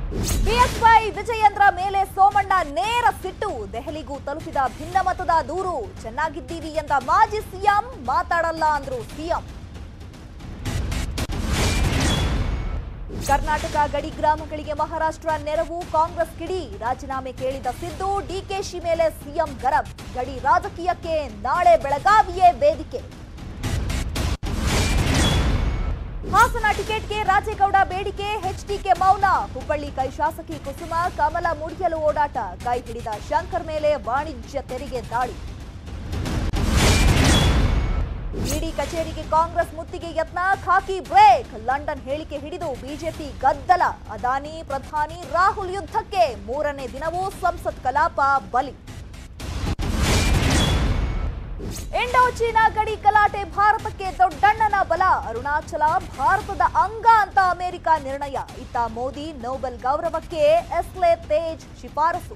BSY Vijayendra ಮೇಲೆ ಸೋಮಣ್ಣ ನೇರ ಸಿಟ್ಟು. ದೆಹಲಿಗೂ ತಲುಪಿದ ಭಿನ್ನಮತದ ದೂರು. ಚೆನ್ನಾಗಿದ್ದೀವಿ ಎಂದ ಮಾಜಿ ಸಿಎಂ, ಮಾತಾಡಲ್ಲ ಅಂದ್ರು ಸಿಎಂ. ಕರ್ನಾಟಕ ಗಡಿ ಗ್ರಾಮಗಳಿಗೆ ಮಹಾರಾಷ್ಟ್ರ ನೆರವು, ಕಾಂಗ್ರೆಸ್ ಕಿಡಿ. ರಾಜೀನಾಮೆ ಕೇಳಿದ ಸಿದ್ದು, ಡಿಕೆಶಿ ಮೇಲೆ ಸಿಎಂ ಗರಂ. ಗಡಿ ರಾಜಕೀಯಕ್ಕೆ ನಾಳೆ ಬೆಳಗಾವಿಯೇ ವೇದಿಕೆ. ಹಾಸನ ಟಿಕೆಟ್ಗೆ ರಾಜೇಗೌಡ ಬೇಡಿಕೆ, ಎಚ್ಡಿಕೆ ಮೌನ. ಹುಬ್ಬಳ್ಳಿ ಕೈ ಶಾಸಕಿ ಕುಸುಮ, ಕಮಲ ಮುಡಿಯಲು ಓಡಾಟ. ಕೈ ಹಿಡಿದ ಶಂಕರ್ ಮೇಲೆ ವಾಣಿಜ್ಯ ತೆರಿಗೆ ದಾಳಿ. ಇಡಿ ಕಚೇರಿಗೆ ಕಾಂಗ್ರೆಸ್ ಮುತ್ತಿಗೆ ಯತ್ನ, ಖಾಕಿ ಬ್ರೇಕ್. ಲಂಡನ್ ಹೇಳಿಕೆ ಹಿಡಿದು ಬಿಜೆಪಿ ಗದ್ದಲ. ಅದಾನಿ ಪ್ರಧಾನಿ ರಾಹುಲ್ ಯುದ್ಧಕ್ಕೆ ಮೂರನೇ ದಿನವೂ ಸಂಸತ್ ಕಲಾಪ ಬಲಿ. ಇಂಡೋ ಚೀನಾ ಗಡಿ ಗಲಾಟೆ, ಭಾರತಕ್ಕೆ ದೊಡ್ಡಣ್ಣನ ಬಲ. ಅರುಣಾಚಲ ಭಾರತದ ಅಂಗ ಅಂತ ಅಮೆರಿಕ ನಿರ್ಣಯ. ಇತ್ತ ಮೋದಿ ನೊಬೆಲ್ ಗೌರವಕ್ಕೆ ಎಸ್ಲೆ ತೇಜ್ ಶಿಫಾರಸು.